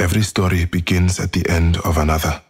Every story begins at the end of another.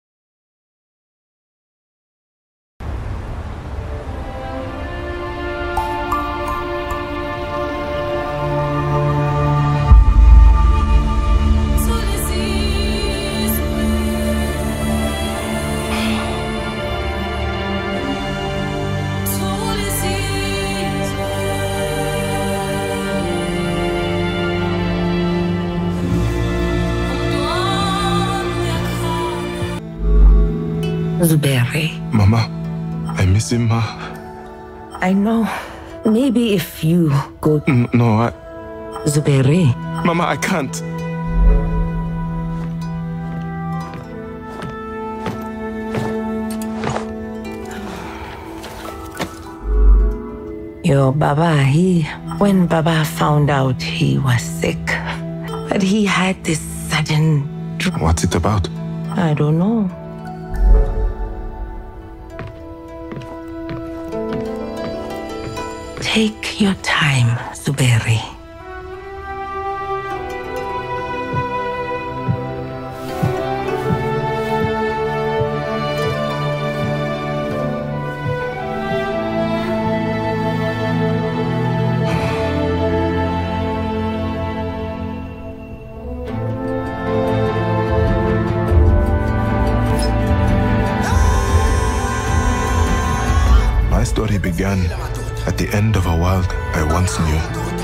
Zuberi. Mama, I miss him, Ma. I know. Maybe if you go... No, Zuberi. Mama, I can't. Your Baba, when Baba found out he was sick, but he had this sudden... What's it about? I don't know. Take your time, Zuberi. My story began at the end of a world I once knew.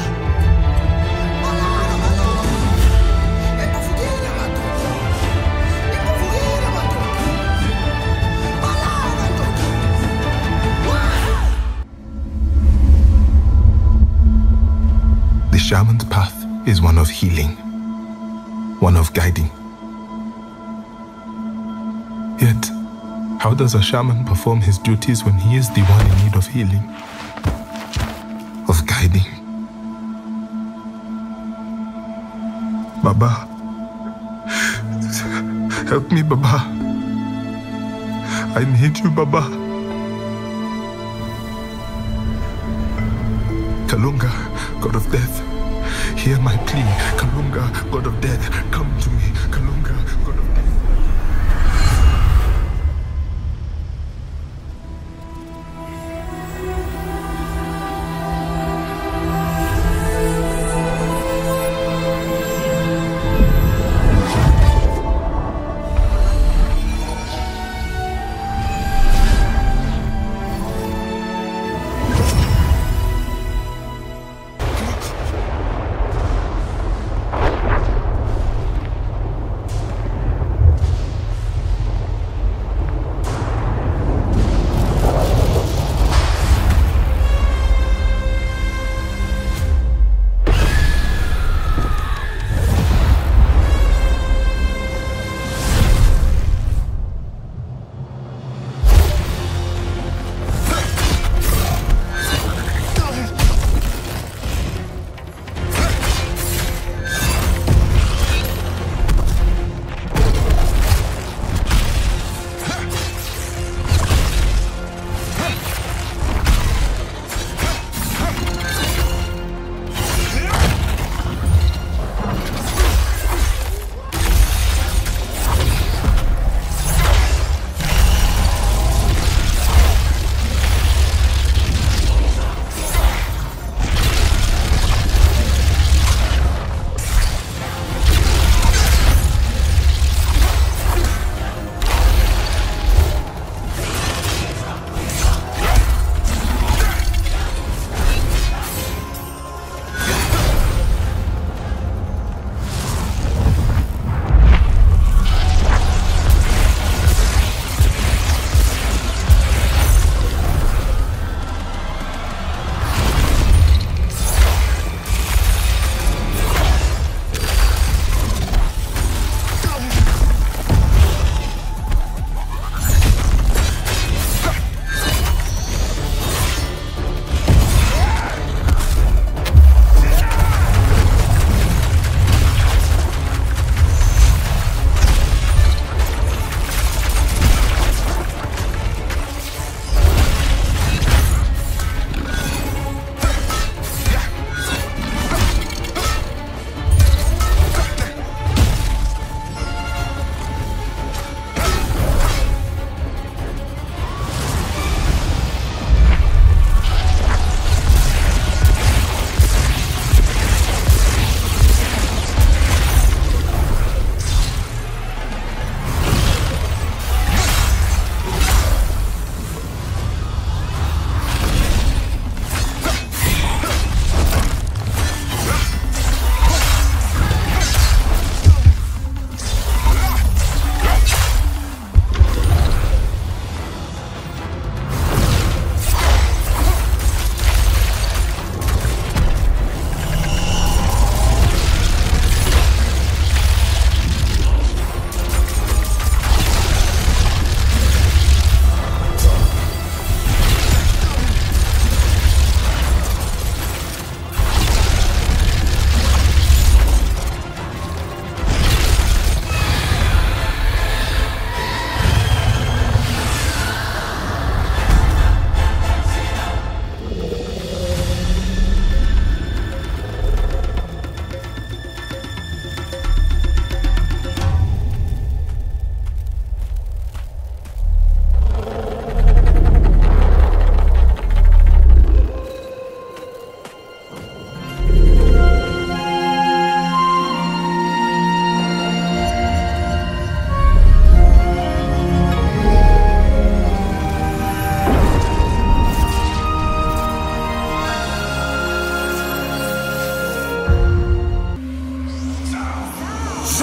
The shaman's path is one of healing, one of guiding. Yet, how does a shaman perform his duties when he is the one in need of healing? Of guiding? Baba. Help me, Baba. I need you, Baba. Kalunga, God of death, hear my plea. Kalunga, God of death, come to me. Kalunga, God of death.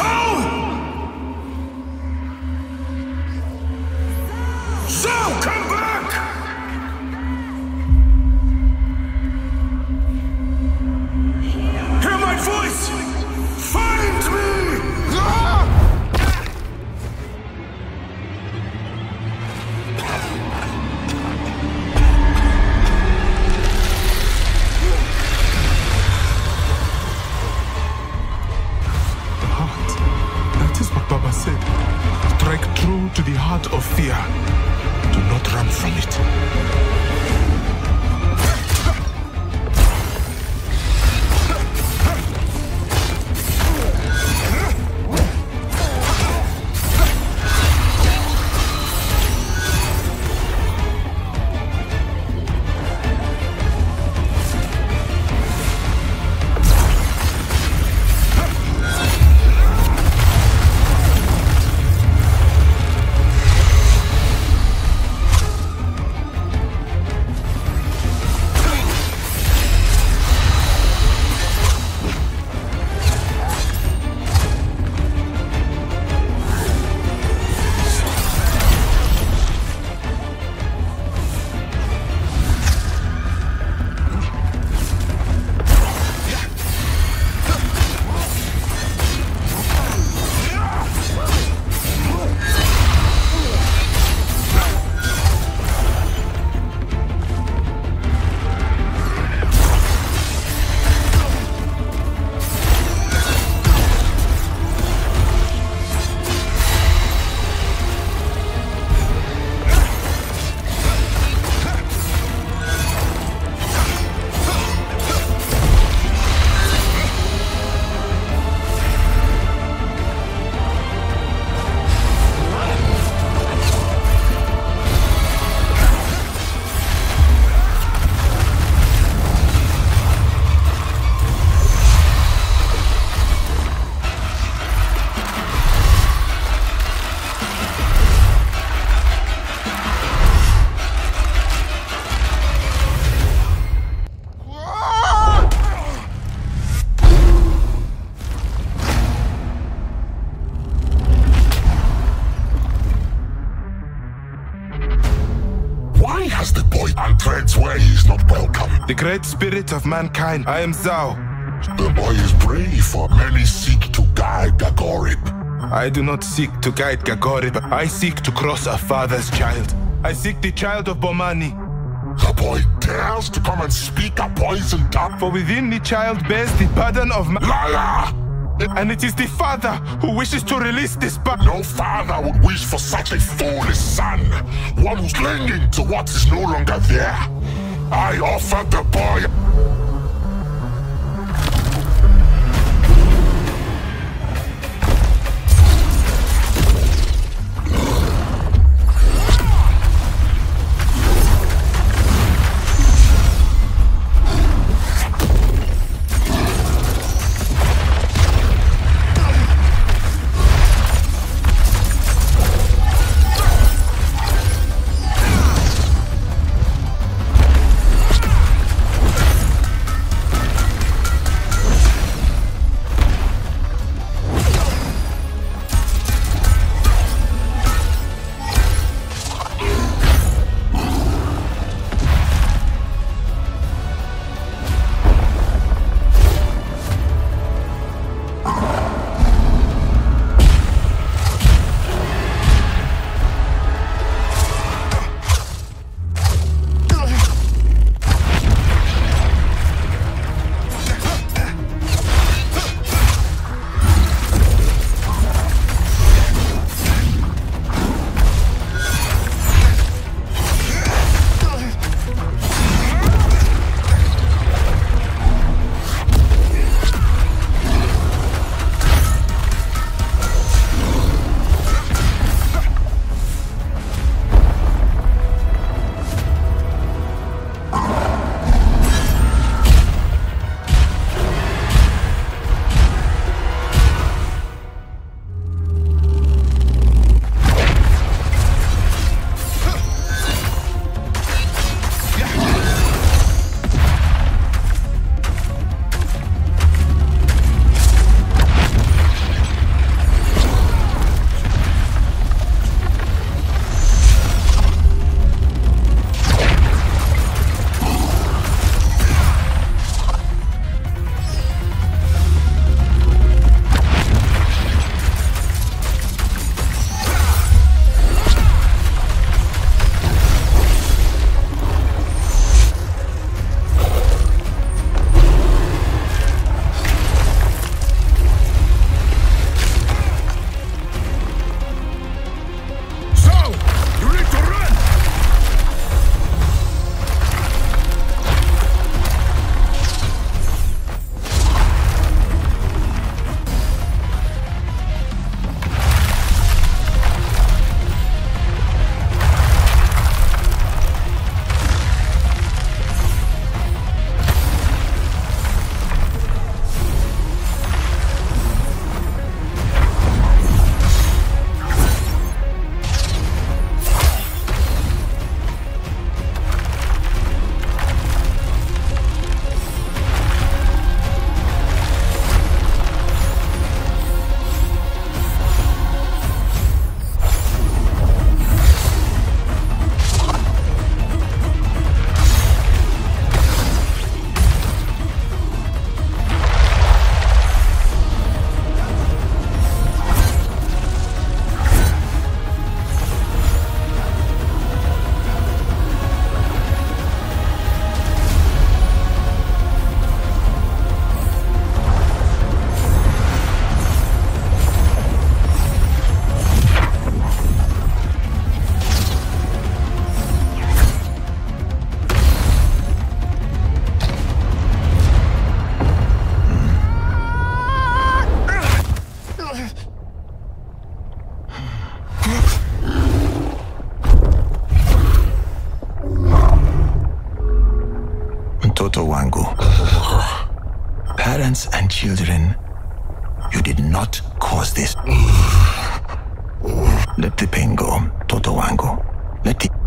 Zhao, come back! Hear my voice! Find me! That is what Baba said. Strike true to the heart of fear. Do not run from it. Why has the boy treads where he is not welcome? The great spirit of mankind, I am Zhao. The boy is brave, for many seek to guide Gagorib. I do not seek to guide Gagorib. I seek to cross a father's child. I seek the child of Bomani. The boy dares to come and speak a poisoned tongue. For within the child bears the burden of Liar! And it is the father who wishes to release this burden. No father would wish for such a foolish son. One who's clinging to what is no longer there. I offered the boy... Toto Wangu. Parents and children, you did not cause this. Let the pain go, Toto Wangu. Let it.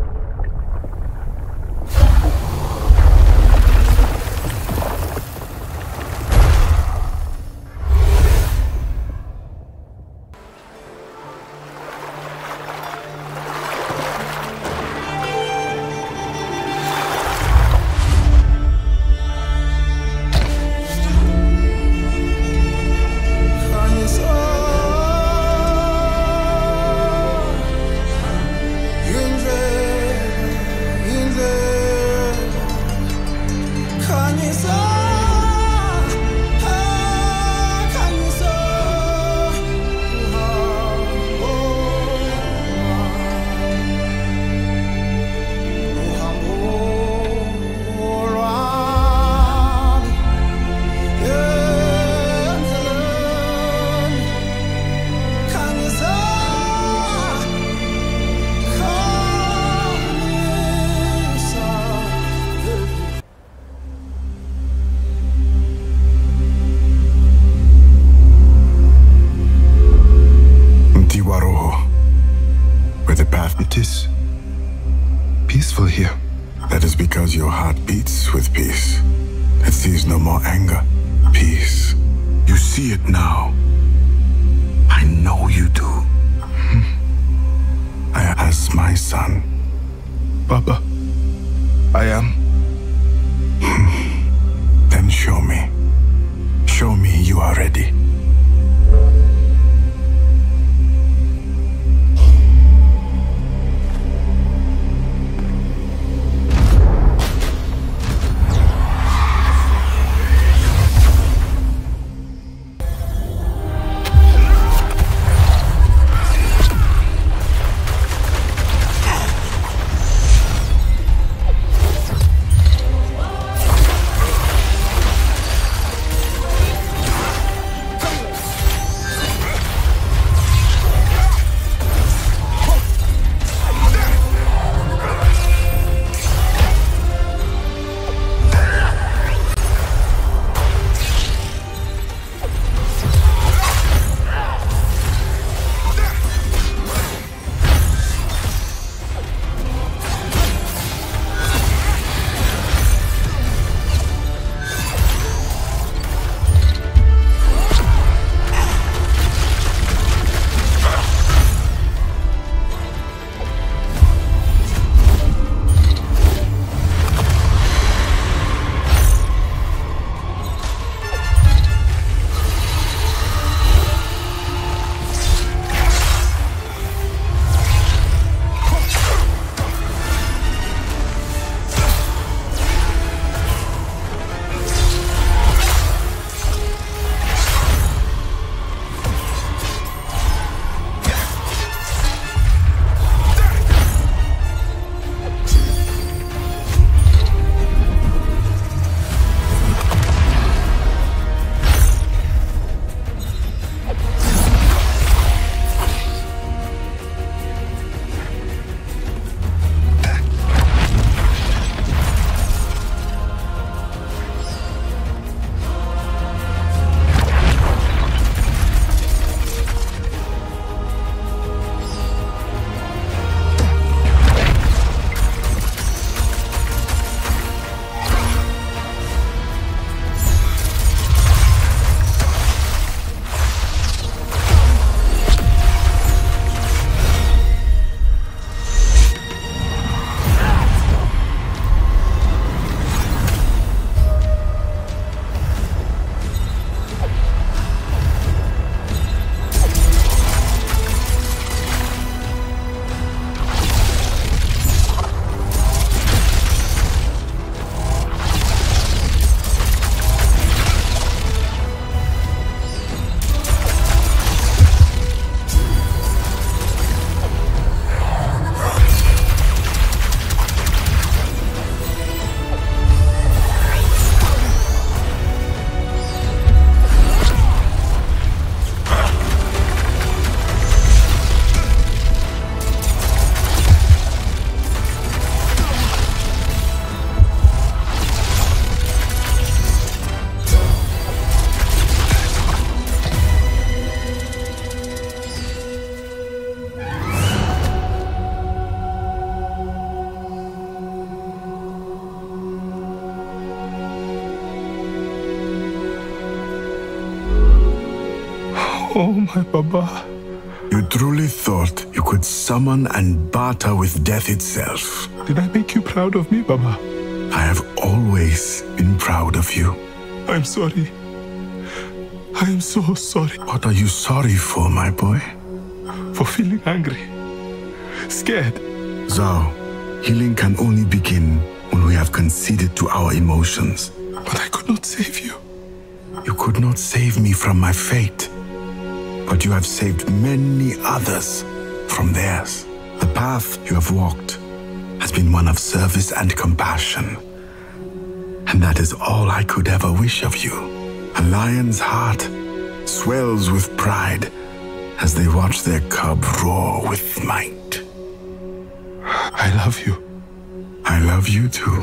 It is peaceful here. That is because your heart beats with peace. It sees no more anger. Peace. You see it now. I know you do. As my son. Baba, I am. Then show me. Show me you are ready. Oh, my Baba. You truly thought you could summon and barter with death itself. Did I make you proud of me, Baba? I have always been proud of you. I'm sorry. I am so sorry. What are you sorry for, my boy? For feeling angry. Scared. Zhao, healing can only begin when we have conceded to our emotions. But I could not save you. You could not save me from my fate. But you have saved many others from theirs. The path you have walked has been one of service and compassion. And that is all I could ever wish of you. A lion's heart swells with pride as they watch their cub roar with might. I love you. I love you too.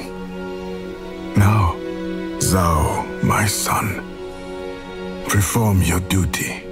Now, Zhao, my son, perform your duty.